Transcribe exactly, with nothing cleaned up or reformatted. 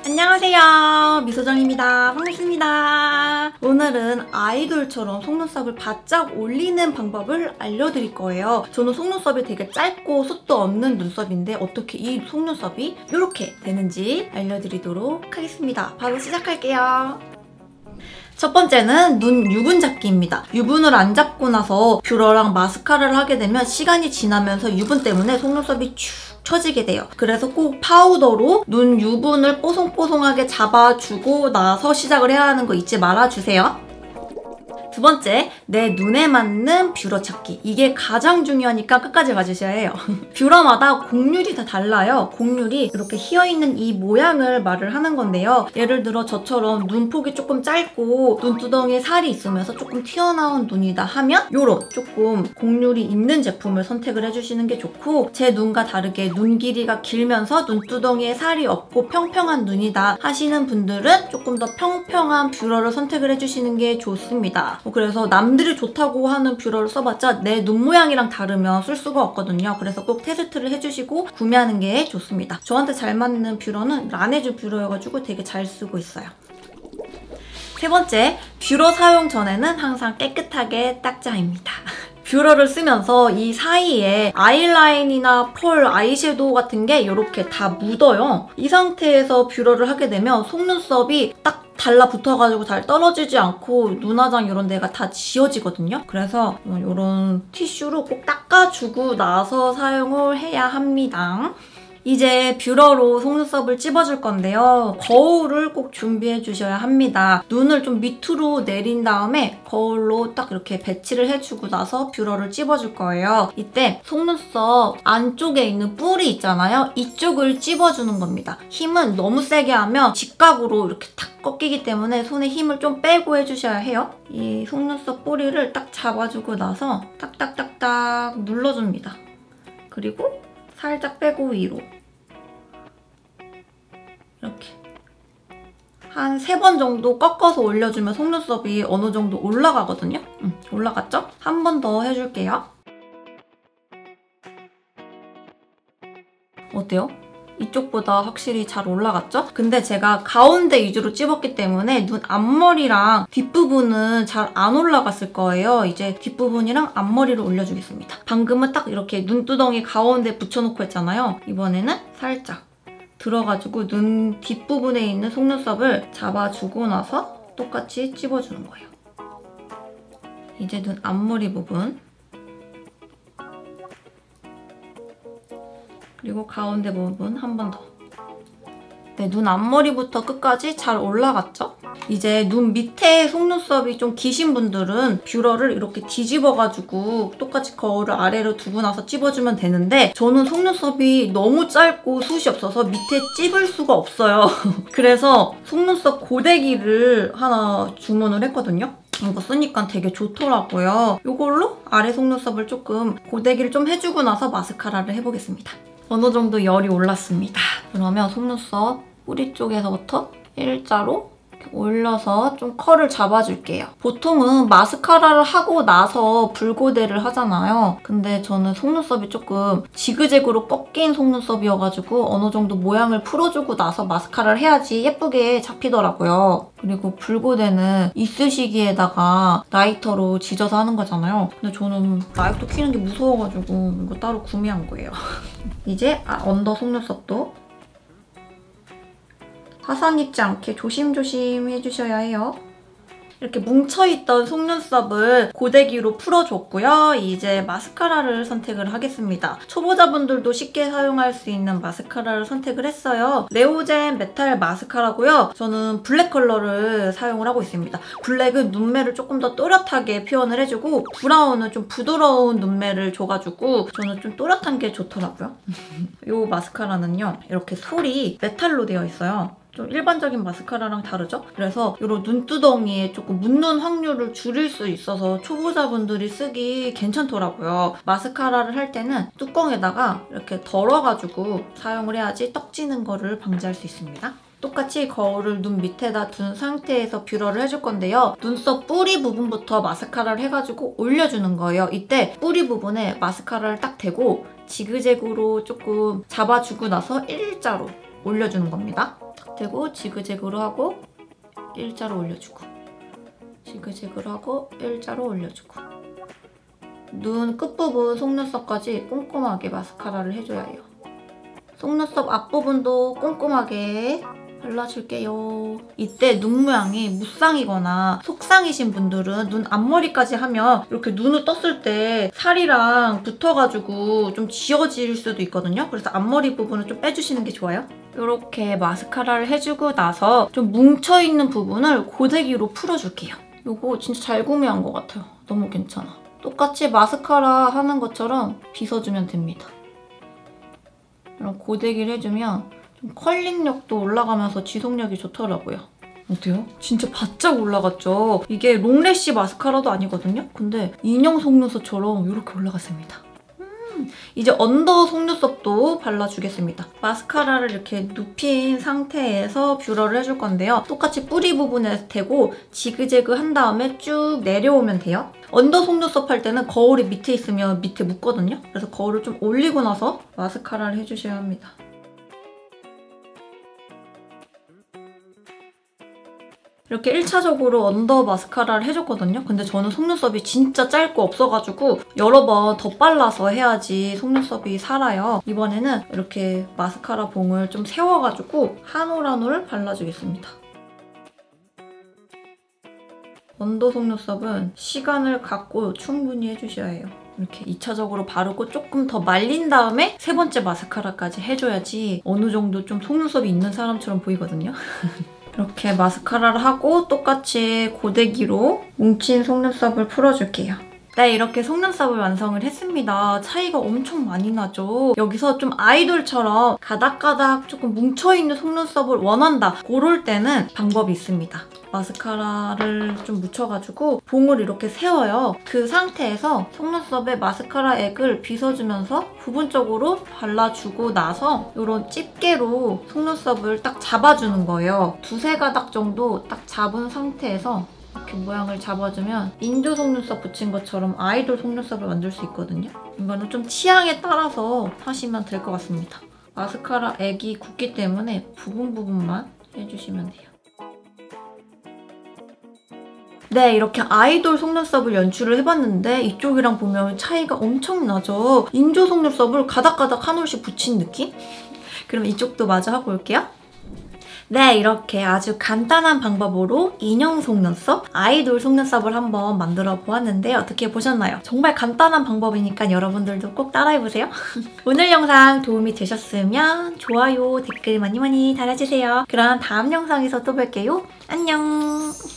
안녕하세요, 미소정입니다. 반갑습니다. 오늘은 아이돌처럼 속눈썹을 바짝 올리는 방법을 알려드릴 거예요. 저는 속눈썹이 되게 짧고 숱도 없는 눈썹인데 어떻게 이 속눈썹이 이렇게 되는지 알려드리도록 하겠습니다. 바로 시작할게요. 첫 번째는 눈 유분 잡기입니다. 유분을 안 잡고 나서 뷰러랑 마스카라를 하게 되면 시간이 지나면서 유분 때문에 속눈썹이 축 처지게 돼요. 그래서 꼭 파우더로 눈 유분을 뽀송뽀송하게 잡아주고 나서 시작을 해야 하는 거 잊지 말아주세요. 두 번째, 내 눈에 맞는 뷰러 찾기. 이게 가장 중요하니까 끝까지 봐주셔야 해요. 뷰러마다 곡률이 다 달라요. 곡률이 이렇게 휘어있는 이 모양을 말을 하는 건데요. 예를 들어 저처럼 눈폭이 조금 짧고 눈두덩이에 살이 있으면서 조금 튀어나온 눈이다 하면 요런 조금 곡률이 있는 제품을 선택을 해주시는 게 좋고, 제 눈과 다르게 눈 길이가 길면서 눈두덩이에 살이 없고 평평한 눈이다 하시는 분들은 조금 더 평평한 뷰러를 선택을 해주시는 게 좋습니다. 그래서 남들이 좋다고 하는 뷰러를 써봤자 내 눈 모양이랑 다르면 쓸 수가 없거든요. 그래서 꼭 테스트를 해주시고 구매하는 게 좋습니다. 저한테 잘 맞는 뷰러는 라네즈 뷰러여가지고 되게 잘 쓰고 있어요. 세 번째, 뷰러 사용 전에는 항상 깨끗하게 닦자입니다. 뷰러를 쓰면서 이 사이에 아이라인이나 펄, 아이섀도우 같은 게 이렇게 다 묻어요. 이 상태에서 뷰러를 하게 되면 속눈썹이 딱 달라붙어가지고 잘 떨어지지 않고 눈화장 이런 데가 다 지워지거든요. 그래서 이런 티슈로 꼭 닦아주고 나서 사용을 해야 합니다. 이제 뷰러로 속눈썹을 찝어줄 건데요. 거울을 꼭 준비해 주셔야 합니다. 눈을 좀 밑으로 내린 다음에 거울로 딱 이렇게 배치를 해주고 나서 뷰러를 찝어줄 거예요. 이때 속눈썹 안쪽에 있는 뿔이 있잖아요. 이쪽을 찝어주는 겁니다. 힘은 너무 세게 하면 직각으로 이렇게 탁 꺾이기 때문에 손에 힘을 좀 빼고 해주셔야 해요. 이 속눈썹 뿌리를 딱 잡아주고 나서 딱딱딱딱 눌러줍니다. 그리고 살짝 빼고 위로 이렇게 한 세 번 정도 꺾어서 올려주면 속눈썹이 어느 정도 올라가거든요. 음, 올라갔죠? 한 번 더 해줄게요. 어때요? 이쪽보다 확실히 잘 올라갔죠? 근데 제가 가운데 위주로 찝었기 때문에 눈 앞머리랑 뒷부분은 잘 안 올라갔을 거예요. 이제 뒷부분이랑 앞머리를 올려주겠습니다. 방금은 딱 이렇게 눈두덩이 가운데 붙여놓고 했잖아요. 이번에는 살짝 들어가지고 눈 뒷부분에 있는 속눈썹을 잡아주고 나서 똑같이 찝어주는 거예요. 이제 눈 앞머리 부분, 그리고 가운데 부분 한 번 더. 네, 눈 앞머리부터 끝까지 잘 올라갔죠? 이제 눈 밑에 속눈썹이 좀 기신 분들은 뷰러를 이렇게 뒤집어가지고 똑같이 거울을 아래로 두고 나서 찝어주면 되는데, 저는 속눈썹이 너무 짧고 숱이 없어서 밑에 찝을 수가 없어요. 그래서 속눈썹 고데기를 하나 주문을 했거든요. 이거 쓰니까 되게 좋더라고요. 이걸로 아래 속눈썹을 조금 고데기를 좀 해주고 나서 마스카라를 해보겠습니다. 어느 정도 열이 올랐습니다. 그러면 속눈썹 뿌리 쪽에서부터 일자로 이렇게 올려서 좀 컬을 잡아줄게요. 보통은 마스카라를 하고 나서 붉고데를 하잖아요. 근데 저는 속눈썹이 조금 지그재그로 꺾인 속눈썹이어가지고 어느 정도 모양을 풀어주고 나서 마스카라를 해야지 예쁘게 잡히더라고요. 그리고 붉고데는 이쑤시개에다가 라이터로 지져서 하는 거잖아요. 근데 저는 라이터 켜는 게 무서워가지고 이거 따로 구매한 거예요. 이제 아, 언더 속눈썹도 화상 입지 않게 조심조심 해주셔야 해요. 이렇게 뭉쳐있던 속눈썹을 고데기로 풀어줬고요. 이제 마스카라를 선택을 하겠습니다. 초보자분들도 쉽게 사용할 수 있는 마스카라를 선택을 했어요. 레오젠 메탈 마스카라고요. 저는 블랙 컬러를 사용을 하고 있습니다. 블랙은 눈매를 조금 더 또렷하게 표현을 해주고, 브라운은 좀 부드러운 눈매를 줘가지고 저는 좀 또렷한 게 좋더라고요. 이 마스카라는요, 이렇게 솔이 메탈로 되어 있어요. 좀 일반적인 마스카라랑 다르죠? 그래서 이런 눈두덩이에 조금 묻는 확률을 줄일 수 있어서 초보자분들이 쓰기 괜찮더라고요. 마스카라를 할 때는 뚜껑에다가 이렇게 덜어가지고 사용을 해야지 떡지는 거를 방지할 수 있습니다. 똑같이 거울을 눈 밑에다 둔 상태에서 뷰러를 해줄 건데요. 눈썹 뿌리 부분부터 마스카라를 해가지고 올려주는 거예요. 이때 뿌리 부분에 마스카라를 딱 대고 지그재그로 조금 잡아주고 나서 일자로 올려주는 겁니다. 대고 지그재그로 하고 일자로 올려주고 지그재그로 하고 일자로 올려주고 눈 끝부분 속눈썹까지 꼼꼼하게 마스카라를 해줘야 해요. 속눈썹 앞부분도 꼼꼼하게 발라줄게요. 이때 눈 모양이 무쌍이거나 속쌍이신 분들은 눈 앞머리까지 하면 이렇게 눈을 떴을 때 살이랑 붙어가지고 좀 지워질 수도 있거든요. 그래서 앞머리 부분을 좀 빼주시는 게 좋아요. 이렇게 마스카라를 해주고 나서 좀 뭉쳐있는 부분을 고데기로 풀어줄게요. 이거 진짜 잘 구매한 것 같아요. 너무 괜찮아. 똑같이 마스카라 하는 것처럼 빗어주면 됩니다. 이런 고데기를 해주면 좀 컬링력도 올라가면서 지속력이 좋더라고요. 어때요? 진짜 바짝 올라갔죠? 이게 롱래쉬 마스카라도 아니거든요? 근데 인형 속눈썹처럼 이렇게 올라갔습니다. 음, 이제 언더 속눈썹도 발라주겠습니다. 마스카라를 이렇게 눕힌 상태에서 뷰러를 해줄 건데요. 똑같이 뿌리 부분에 대고 지그재그 한 다음에 쭉 내려오면 돼요. 언더 속눈썹 할 때는 거울이 밑에 있으면 밑에 묻거든요? 그래서 거울을 좀 올리고 나서 마스카라를 해주셔야 합니다. 이렇게 일 차적으로 언더 마스카라를 해줬거든요. 근데 저는 속눈썹이 진짜 짧고 없어가지고 여러 번 덧발라서 해야지 속눈썹이 살아요. 이번에는 이렇게 마스카라 봉을 좀 세워가지고 한 올 한 올 발라주겠습니다. 언더 속눈썹은 시간을 갖고 충분히 해주셔야 해요. 이렇게 이 차적으로 바르고 조금 더 말린 다음에 세 번째 마스카라까지 해줘야지 어느 정도 좀 속눈썹이 있는 사람처럼 보이거든요. 이렇게 마스카라를 하고 똑같이 고데기로 뭉친 속눈썹을 풀어줄게요. 네, 이렇게 속눈썹을 완성을 했습니다. 차이가 엄청 많이 나죠? 여기서 좀 아이돌처럼 가닥가닥 조금 뭉쳐있는 속눈썹을 원한다. 그럴 때는 방법이 있습니다. 마스카라를 좀 묻혀가지고 봉을 이렇게 세워요. 그 상태에서 속눈썹에 마스카라 액을 빗어주면서 부분적으로 발라주고 나서 이런 집게로 속눈썹을 딱 잡아주는 거예요. 두세 가닥 정도 딱 잡은 상태에서 이렇게 모양을 잡아주면 인조 속눈썹 붙인 것처럼 아이돌 속눈썹을 만들 수 있거든요. 이거는 좀 취향에 따라서 하시면 될 것 같습니다. 마스카라 액이 굳기 때문에 부분 부분만 해주시면 돼요. 네, 이렇게 아이돌 속눈썹을 연출을 해봤는데 이쪽이랑 보면 차이가 엄청나죠? 인조 속눈썹을 가닥가닥 한 올씩 붙인 느낌? 그럼 이쪽도 마저 하고 올게요. 네, 이렇게 아주 간단한 방법으로 인형 속눈썹, 아이돌 속눈썹을 한번 만들어 보았는데요. 어떻게 보셨나요? 정말 간단한 방법이니까 여러분들도 꼭 따라해보세요. 오늘 영상 도움이 되셨으면 좋아요, 댓글 많이 많이 달아주세요. 그럼 다음 영상에서 또 뵐게요. 안녕!